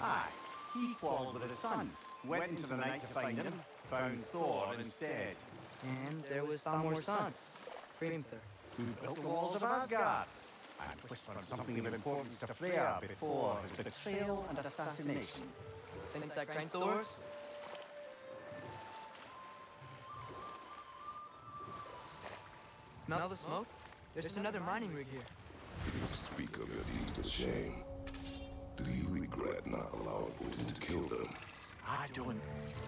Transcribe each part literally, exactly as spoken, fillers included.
Aye, he quarrelled with his son, went into the night to find him, found Thor instead. And there was Thalmor's son, Hrimthur, Who built the walls of Asgard, and whispered something of importance to Freya before his betrayal and assassination. Think that kind Thor's? Smell the smoke? There's another mining rig here. If you speak of it, he's the shame. Do you regret not allowing Odin to kill them? I don't...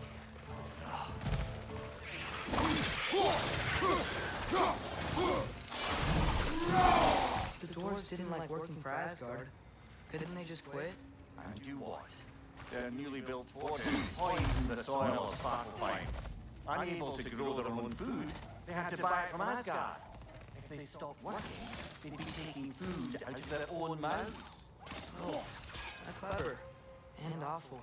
The dwarves didn't like working for Asgard. Couldn't they just quit? And do what? Their newly built fortress poisoned the soil of Svartalfheim. Unable to grow their own food, they had to buy it from Asgard. If they stopped working, they'd be taking food out of their own mouths. Oh, that's clever. And awful.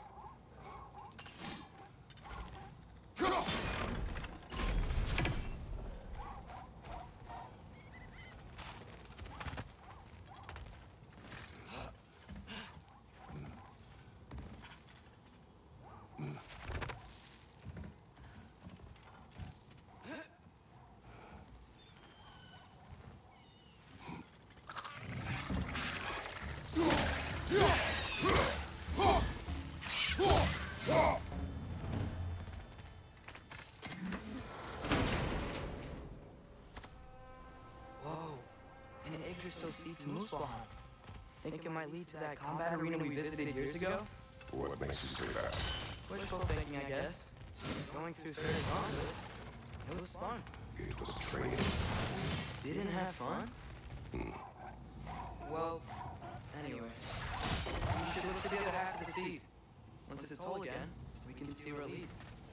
To Muspelheim. Think it might lead to that combat arena we visited years ago? What makes you say that? Wishful thinking, I guess. Going through certain gauntlet, it was fun. It was training. Didn't have fun? Hmm. Well, anyway. We should look at the other half of the seed. Once it's whole again, we can see where it leads.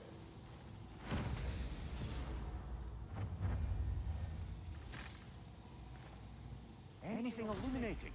Anything illuminating?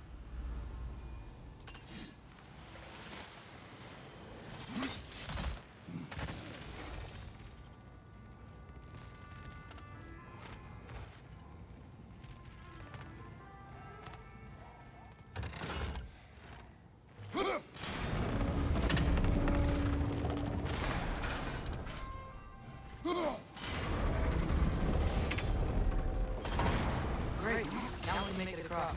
Great, now we make it across.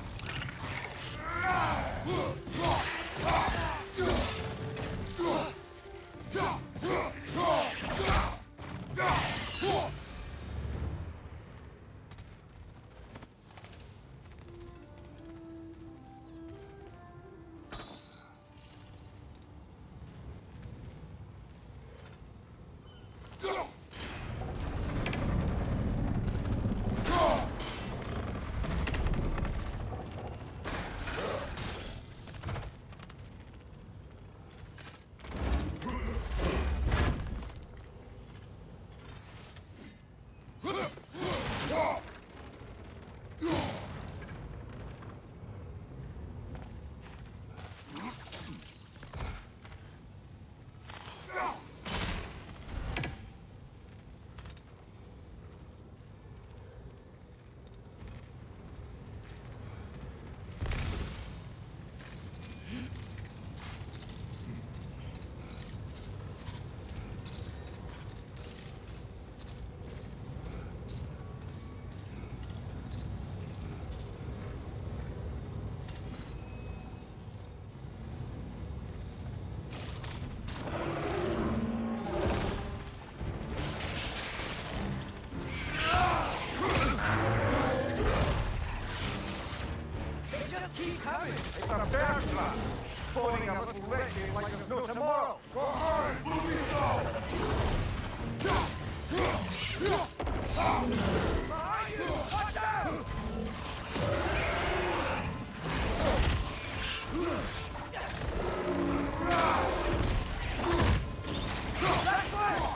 It's a bear trap! Spawning a little wretched like there's no tomorrow! Go hard! Move Behind you! Watch out! That way!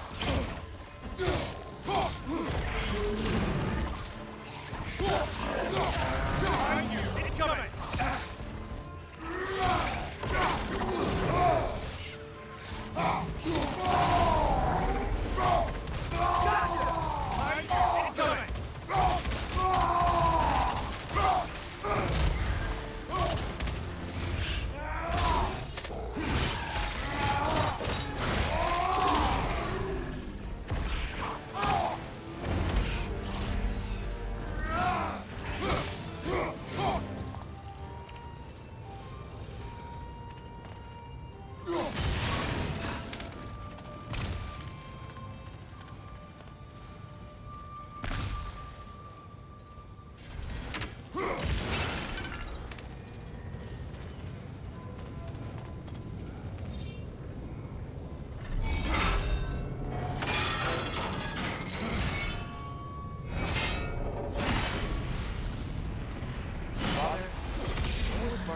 Behind you! Incoming! Gotcha! Behind you! Incoming!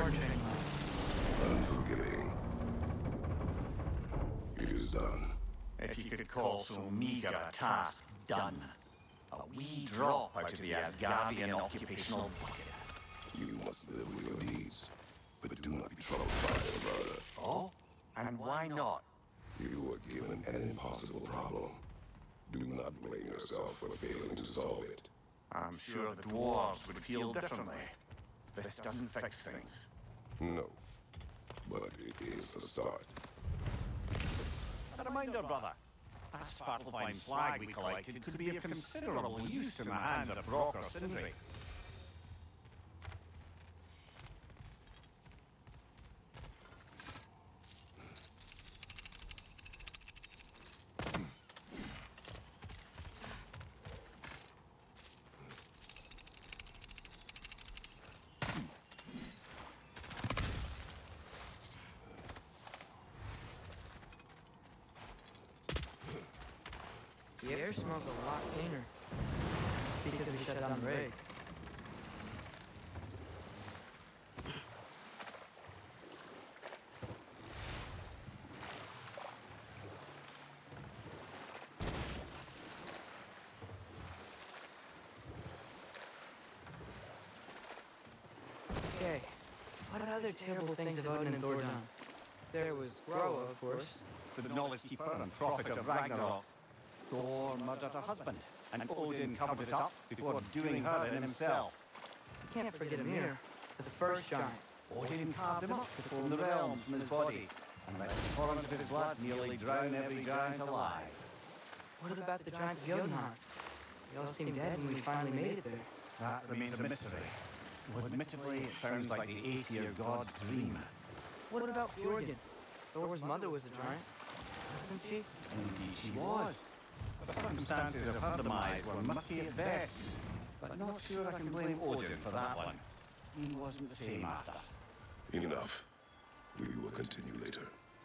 training life? Unforgiving. It is done. If you could call so meager a task done. A wee drop out of the Asgardian occupational bucket. You must live with your deeds, but do not be troubled by their murder. Oh? And why not? You were given an impossible problem. Do not blame yourself for failing to solve it. I'm sure the dwarves would feel differently. This doesn't fix things. No, but it is a start. A reminder, brother. That Svartalfheim flag we collected could be of considerable use in the hands of Brock or Sindri. The air smells a lot cleaner. It's because we shut down the rig. Okay, what other terrible things have Odin and Thor done? There was Groa, of course. The knowledge keeper and prophet of Ragnarok. Thor murdered her husband, and Odin covered it up before doing her in himself. You can't forget Ymir, the first giant. Odin carved him up to form the realms from his body, and let the torrent of his blood nearly drown every giant alive. What about the giants of Jotunheim? They all seemed dead when we finally made it there. That remains a mystery. Though admittedly, it sounds like the Aesir god's dream. What about Fjorgyn? Thor's mother was a giant, wasn't she? Indeed she was. The circumstances of her demise were murky at best, but not sure I can blame Odin for that one. He wasn't the same after. Enough. We will continue later.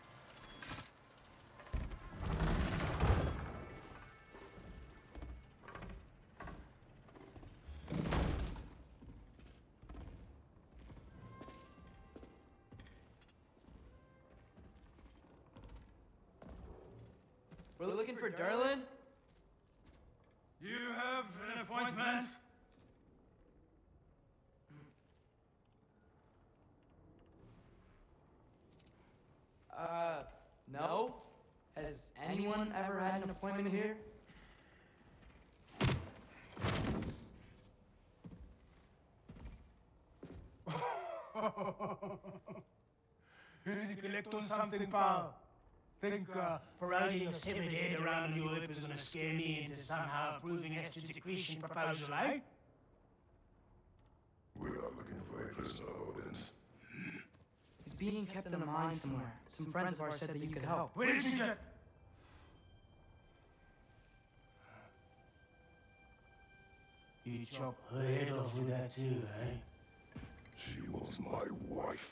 We're looking for Durlin? You have an appointment? Uh, no? Has anyone ever had an appointment here? Here to collect on something, pal. Think uh, parading a severed head around on your hip is gonna scare me into somehow approving Esther's decretion proposal, eh? We are looking for a prisoner, Odin's. He's being kept in a mine somewhere. Some friends of ours said that you could help. Where did you get? You chop her head off with that too, eh? She was my wife.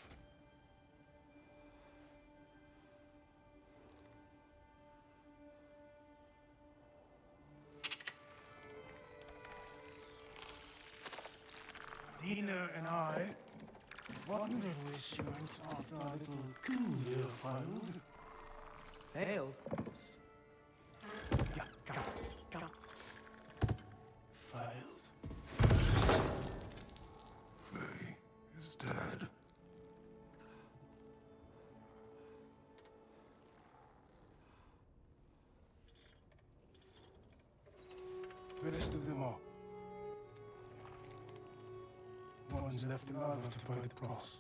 Dina and I wondered where she went after our little coup here failed. Failed? Yeah, come on, come on. Failed. Faye is dead. The rest of them are. No one's left alive to pay the price.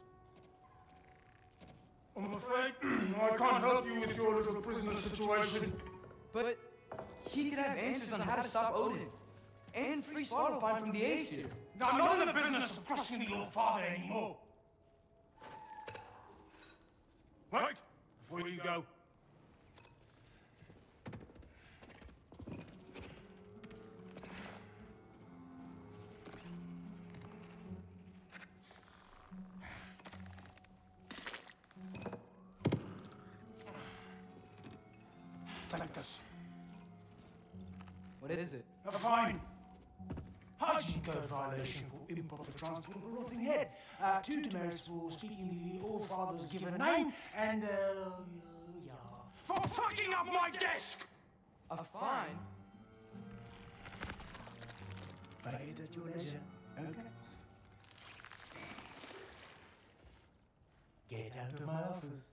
I'm afraid I can't help you with your little prisoner situation. But he could have answers on how to stop Odin. And free Svartalfheim from the Aesir. I'm not in the business of trusting your father anymore. Right, before you go. Take this. What is it? A fine. Hygiene code violation for improper transport of a rotting head. Uh, two demerits for speaking the All-Father's given name, and, uh, yeah, for fucking up my desk! A fine? Pay it at your leisure, okay? Get out of my office.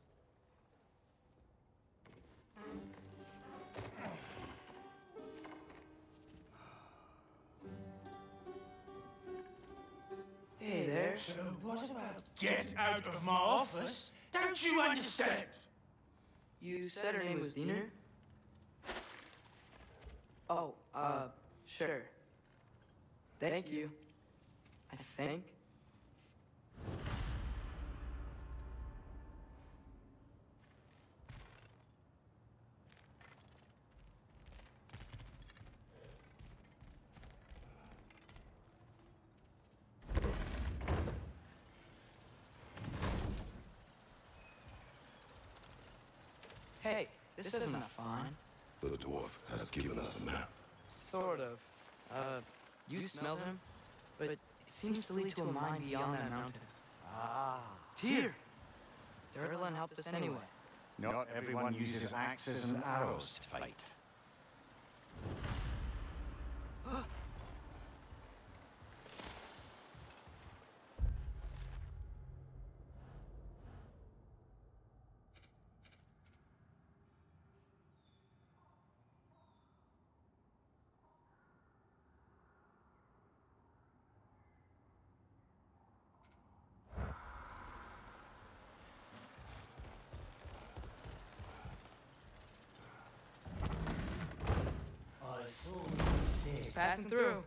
Hey there. So what about get out of my office? Don't you understand? You said her name was Diener? Oh, uh, sure. Thank you. I think. Hey, this isn't a fine. The dwarf has given us a map. Sort of. Uh, you smell him? But it seems to lead to a mine beyond that mountain. Ah. Tyr! Durlan helped us anyway. Not everyone uses axes and arrows to fight. Just passing through.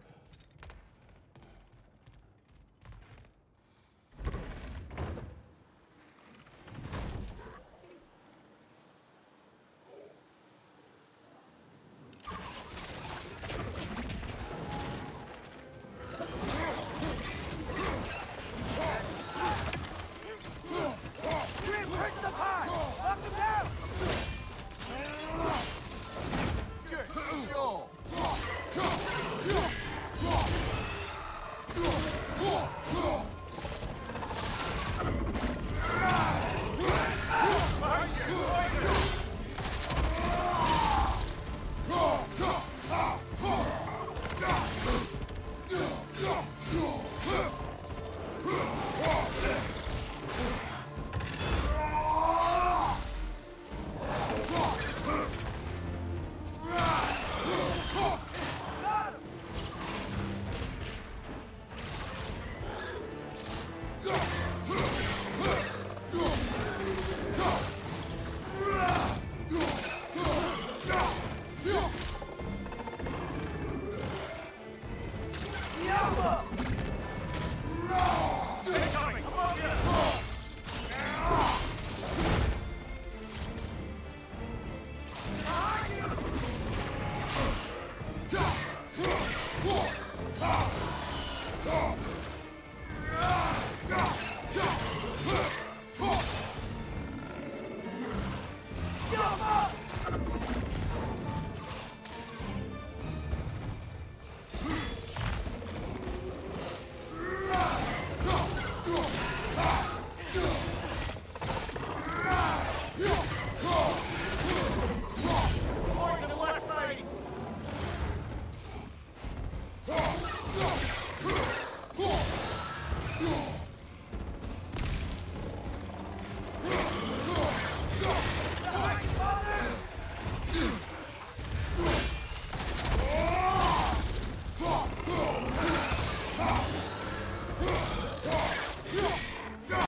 Ah!